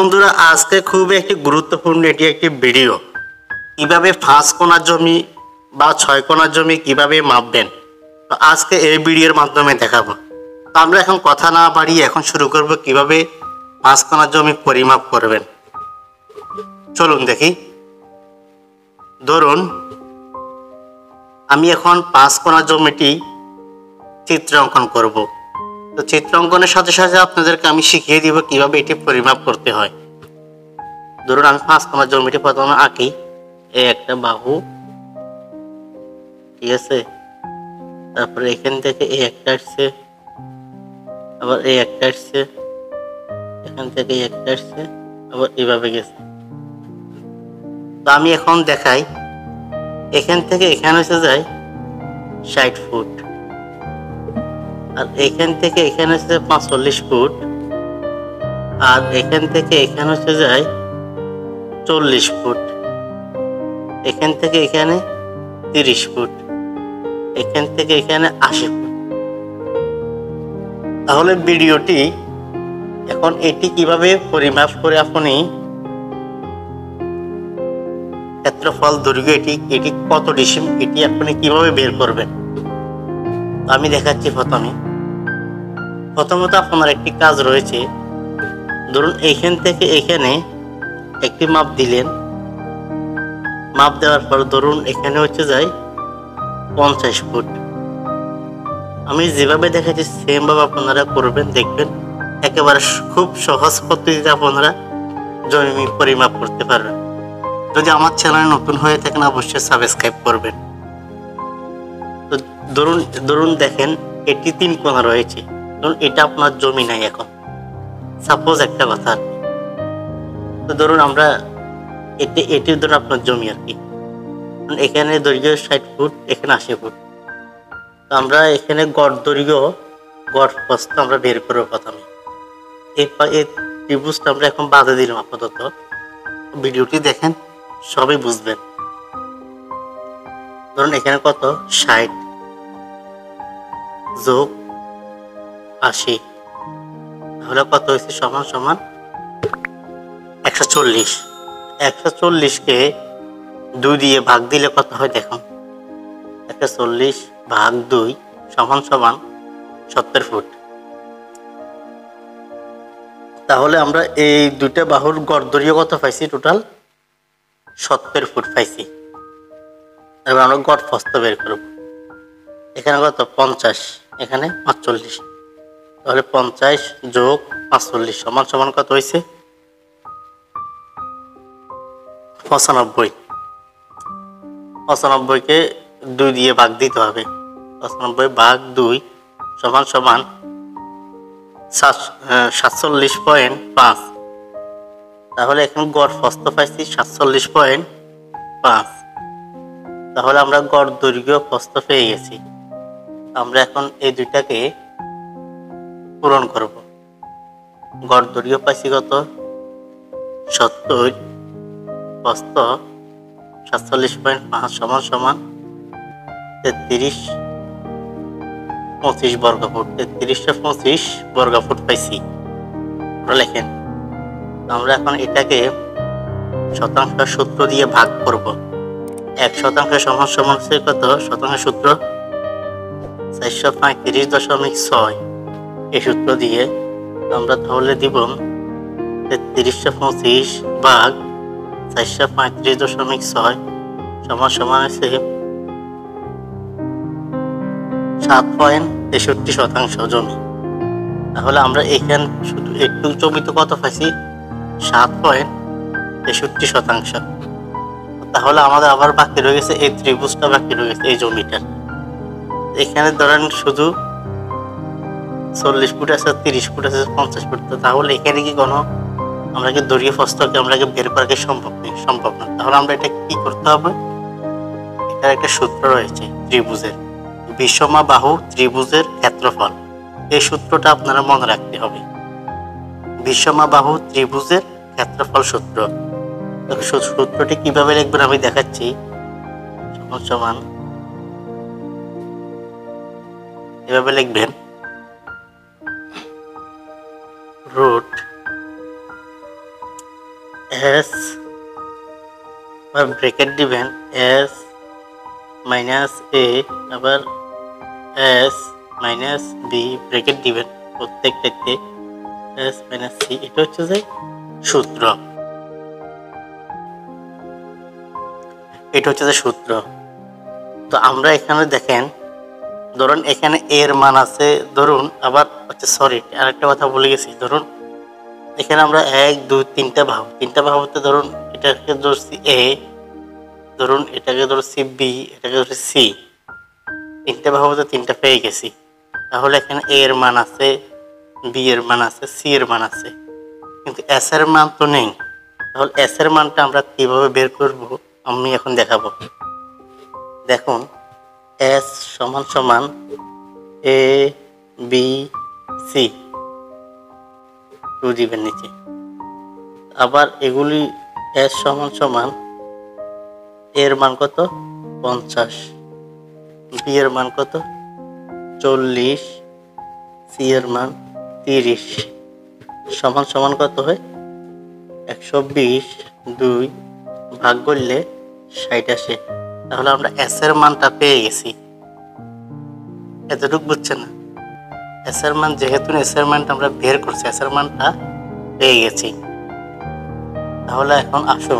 বন্ধুরা, আজকে খুব একটি গুরুত্বপূর্ণ এটি একটি ভিডিও। কিভাবে 5 কোণা জমি বা 6 কোণা জমি কিভাবে মাপবেন, তো আজকে এই ভিডিওর মাধ্যমে দেখাবো। তো আমরা এখন কথা না বাড়িয়ে এখন শুরু করব কিভাবে 5 কোণা জমি পরিমাপ করবেন। চলুন দেখি। ধরুন আমি এখন 5 কোণা জমিটি চিত্র অঙ্কন করব। তো চিত্র অঙ্কনের সাথে সাথে আপনাদেরকে আমি শিখিয়ে দিব কিভাবে এটি পরিমাপ করতে হয়। ধরুন আমি 5 কোণা জমিটি প্রথমে আঁকি। এই একটা বাহু, ঠিক আছে। তারপরে এখান থেকে এই একটা আসছে, আবার এই একটা আসছে, এখান থেকে এই একটা আসছে, আবার এইভাবে গেছে। তো আমি এখন দেখাই, এখান থেকে এখানে এসে যায় 60 ফুট, আর এখান থেকে এখানে এসে 45 ফুট, আর এখান থেকে এখানে এসে যায় 40 ফুট, এখান থেকে এখানে 30 ফুট, এখান থেকে এখানে 80 ফুট। তাহলে ভিডিওটি এখন এটি কিভাবে পরিমাপ করে আপনি ক্ষেত্রফল দৈর্ঘ্য এটি কত ডিসিম এটি আপনি কিভাবে বের করবেন আমি দেখাচ্ছি। প্রথমত আপনার একটি কাজ রয়েছে। ধরুন এইখান থেকে এখানে একটি মাপ দিলেন, মাপ দেওয়ার পর ধরুন এখানে হচ্ছে যায় 50 ফুট। আমি যেভাবে দেখাচ্ছি সেম ভাবে আপনারা করবেন, দেখবেন একেবারে খুব সহজ পদ্ধতিতে আপনারা জমি পরিমাপ করতে পারবেন। যদি আমার চ্যানেল নতুন হয়ে থাকেন অবশ্যই সাবস্ক্রাইব করবেন। তো ধরুন দেখেন এটি 3 কোণা রয়েছে। ধরুন এটা আপনার জমি নাই এখন, সাপোজ একটা কথা। তো ধরুন আমরা এটি ধরুন আপনার জমি আর কি। এখানে দৈর্ঘ্য 60 ফুট, এখানে 80 ফুট। তো আমরা এখানে গড় দৈর্ঘ্য গড় প্রস্থ আমরা বের করবো প্রথমে। এই ত্রিভুজটা আমরা এখন বাঁধে দিলাম। আপাতত ভিডিওটি দেখেন, সবই বুঝবেন। ধরুন এখানে কত 60 যোগ 80, তাহলে কত হয়েছে সমান সমান 140। 140কে 2 দিয়ে ভাগ দিলে কত হয় দেখুন, 140 ভাগ 2 সমান সমান 70 ফুট। তাহলে আমরা এই দুইটা বাহুর গড় দৈর্ঘ্য কত পাইছি, টোটাল 70 ফুট পাইছি। এবার আমরা গড় প্রস্থ বের করব। এখানে কত 50, এখানে 45, তাহলে 50 যোগ 45 সমান সমান কত হয়েছে 95। 95কে 2 দিয়ে ভাগ দিতে হবে। 95 ভাগ 2 সমান সমান 47.5। তাহলে এখন গড় প্রস্থ পাইছি 47.5। তাহলে আমরা গড় দৈর্ঘ্য প্রস্থ পেয়ে গেছি। আমরা এখন এই দুইটাকে পূরণ করব। গড় দৈর্ঘ্য পাইছি কত 70, প্রস্থ 47.5 সমান সমান 33.25 বর্গ ফুট। 3325 বর্গ ফুট পাইছি। লেখেন, আমরা এখন এটাকে শতাংশ সূত্র দিয়ে ভাগ করব। 1% সমান সমান কত শতাংশ সূত্র 435.6। এই সূত্র দিয়ে আমরা তাহলে দিব 3325 ভাগ 435.6 সমান সমান আছে 7.63% জমি। তাহলে আমরা এখানে শুধু একটু জমিতে কত পাইছি 7.63%। তাহলে আমাদের আবার বাকি রয়ে গেছে এই ত্রিভুজটা, বাকি রয়ে গেছে এই জমিটা। এখানে ধরেন শুধু 40 ফুট আছে, 30 ফুট আছে, 50 ফুট। তাহলে এখানে কি কোনো আমরা কি দৈর্ঘ্য প্রস্থকে আমরা বের করা কি সম্ভব না। তাহলে আমরা এটা কি করতে হবে, এটার একটা সূত্র রয়েছে ত্রিভুজের, বিষমা বাহু ত্রিভুজের ক্ষেত্রফল। এই সূত্রটা আপনারা মনে রাখতে হবে। বিষমা বাহু ত্রিভুজের ক্ষেত্রফল সূত্র। সূত্রটি কিভাবে লিখবেন আমি দেখাচ্ছি। সমান সমান এভাবে লিখবেন, √ এস ব্রেকেট দিবেন এস মাইনাস এ, আবার এস মাইনাস বি ব্রেকেট দিবেন প্রত্যেকটাতে এস মাইনাস সি। এটা হচ্ছে যে সূত্র, এটা হচ্ছে যে সূত্র। তো আমরা এখানে দেখেন, ধরুন এখানে এর মান আছে, ধরুন আবার হচ্ছে সরি আরেকটা কথা বলে গেছি, ধরুন এখানে আমরা 1 2 3টা ভাবতে ধরুন এটাকে ধরছি এ, ধরুন এটাকে ধরছি বি, এটাকে ধরছি সি, 3টে ভাবতে 3টা পেয়ে গেছি। তাহলে এখানে এ এর মান আছে, বি এর মান আছে, সি এর মান আছে, কিন্তু এস এর মান তো নেই। তাহলে এস এর মানটা আমরা কিভাবে বের করব আমি এখন দেখাবো। দেখুন এস সমান সমান এ বি সি 2 দিবেন নিচে, আবার এগুলি এস সমান সমান এর মান কত 50, বি এর মান কত 40, সি এর মান 30 সমান সমান কত হয় 120, 2 ভাগ করলে 60 আসে। তাহলে আমরা এস এর মানটা পেয়ে গেছি। এতটুকু বুঝছেন না? এস এর মান যেহেতু এস এর মানটা আমরা বের করছি, এস এর মানটা পেয়ে গেছি। তাহলে এখন আসুন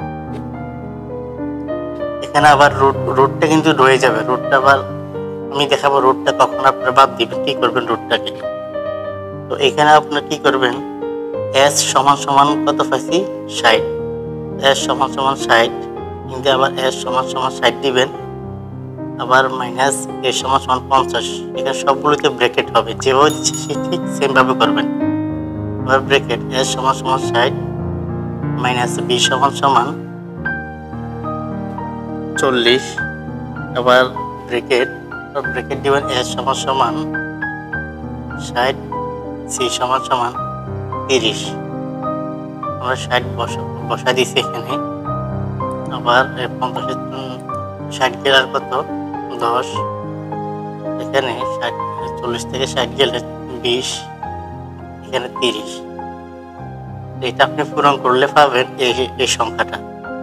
এখানে আবার রুটটা কিন্তু রয়ে যাবে, রুটটা আবার আমি দেখাবো রুটটা কখন আপনারা বাদ দিবেন, কি করবেন রুটটাকে। তো এখানে আপনারা কি করবেন, এস সমান সমান কত পাইছি 60, এস সমান সমান 60, কিন্তু আবার এস সমান সমান 60 দিবেন, আবার মাইনাস এ সমান সমান 50, এখানে সবগুলোতে ব্র্যাকেট হবে, যেভাবে দিচ্ছে সে ঠিক সেম ভাবে করবেন। আবার ব্র্যাকেট এস সমান সমান 60 মাইনাস বি সমান সমান 40, আবার ব্র্যাকেট দিবেন এস সমান সমান 60, সি সমান সমান 30, আমরা 60 বসা দিছি এখানে। আবার 50 60 গেলে আর কত 10, এখানে 40 থেকে 60 গেলে 20, এখানে 30। এটা আপনি পূরণ করলে পাবেন এই সংখ্যাটা।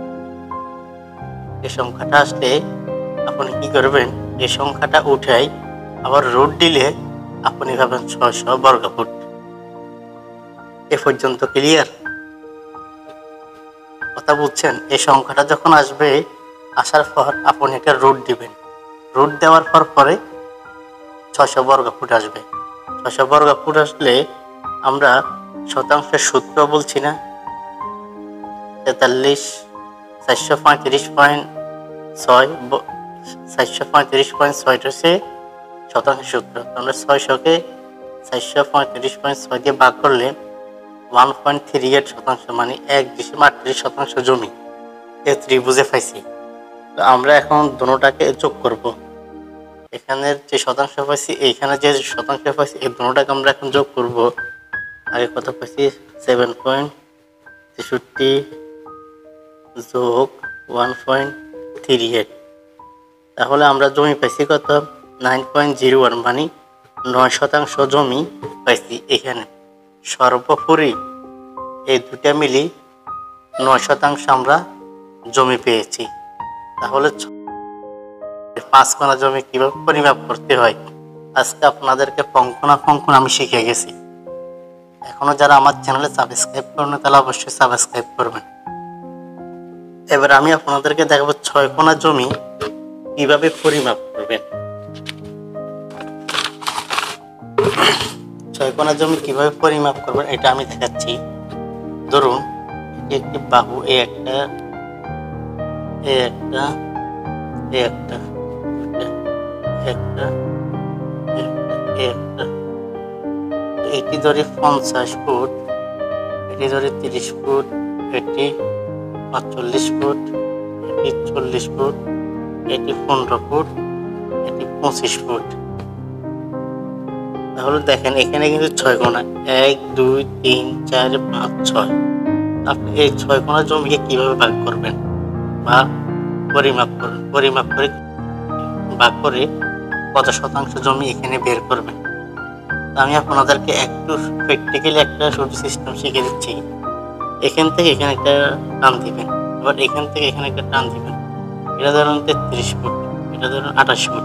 এই সংখ্যাটা আসলে আপনি কি করবেন, এই সংখ্যাটা উঠাই আবার রুট দিলে আপনি পাবেন 600 বর্গফুট। এ পর্যন্ত ক্লিয়ার? কথা বুঝছেন? এই সংখ্যাটা যখন আসবে, আসার পর আপনি একটা রুট দিবেন, রুট দেওয়ার পরে 600 বর্গফুট আসবে। 600 বর্গফুট আসলে আমরা শতাংশের সূত্র বলছি না, 43 435.6 435.6 হচ্ছে শতাংশের সূত্র। আমরা 600কে 435.6 দিয়ে ভাগ করলে 1.38 শতাংশ, মানে 1.38 শতাংশ জমি এ ত্রিভুজে পাইছি। তো আমরা এখন দুটোটাকে যোগ করব। এখানের যে শতাংশ পাইছি, এইখানে যে শতাংশ পাইছি, এই দুটোটাকে আমরা এখন যোগ করব। আগে কত পাইছি 7.63 যোগ 1.38, তাহলে আমরা জমি পাইছি কত 9.01, মানে 9 শতাংশ জমি পাইছি। এখানে সর্বোপরি এই দুটা মিলি 9 শতাংশ আমরা জমি পেয়েছি। তাহলে 5 কোণা জমি কিভাবে পরিমাপ করতে হয় আজকে আপনাদেরকে পঙ্কনা আমি শিখে গেছি। এখনো যারা আমার চ্যানেলে সাবস্ক্রাইব করেন তাহলে অবশ্যই সাবস্ক্রাইব করবেন। এবার আমি আপনাদেরকে দেখাবো 6 কোণা জমি কিভাবে পরিমাপ করবেন। 6 কোণা জমি কিভাবে পরিমাপ করবেন এটা আমি দেখাচ্ছি। ধরুন একটি বাহু, এ একটা, এটি ধরে 50 ফুট, এটি ধরে 30 ফুট, এটি 45 ফুট, এটি 40 ফুট, এটি 15 ফুট, এটি 25 ফুট। তাহলে দেখেন এখানে কিন্তু 6 কোণা, 1 2 3 4 5 6। আপনি এই 6 কোণা জমিকে কিভাবে ভাগ করবেন বা পরিমাপ করবেন, পরিমাপ করে ভাগ করে কত শতাংশ জমি এখানে বের করবেন। আমি আপনাদেরকে একটু প্র্যাকটিক্যালি একটা সূত্র সিস্টেম শিখে দিচ্ছি। এখান থেকে এখানে একটা টান দিবেন, আবার এখান থেকে এখানে একটা টান দিবেন। এটা ধরুন 33 ফুট, এটা ধরুন 28 ফুট।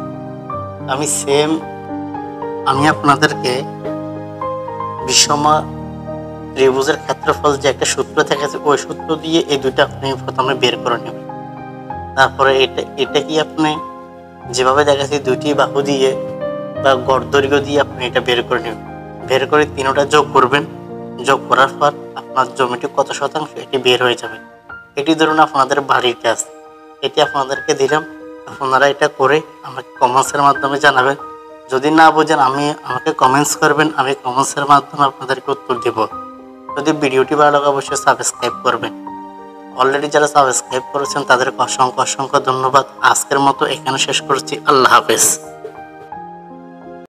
আমি আপনাদেরকে বিষম ত্রিভুজের ক্ষেত্রফল যে একটা সূত্র থাকে, ওই সূত্র দিয়ে এই দুইটা আপনি প্রথমে বের করে নেবেন। তারপরে এটা কি আপনি যেভাবে দেখাচ্ছি দুইটি বাহু দিয়ে বা গড় দৈর্ঘ্য দিয়ে আপনি এটা বের করে নেবেন। বের করে তিনটা যোগ করবেন। যোগ করার পর আপনার জমিটি কত শতাংশ এটি বের হয়ে যাবে। এটি ধরুন আপনাদের বাড়ির কাজ, এটি আপনাদেরকে দিলাম। আপনারা এটা করে আমাকে কমেন্টসের মাধ্যমে জানাবেন। যদি না বোঝেন আমাকে কমেন্টস করবেন, আমি কমেন্টসের মাধ্যমে আপনাদেরকে উত্তর দেব। যদি ভিডিওটি ভালো লাগে অবশ্যই সাবস্ক্রাইব করবেন। অলরেডি যারা সাবস্ক্রাইব করেছেন তাদেরকে অসংখ্য ধন্যবাদ। আজকের মতো এখানে শেষ করছি। আল্লাহ হাফেজ।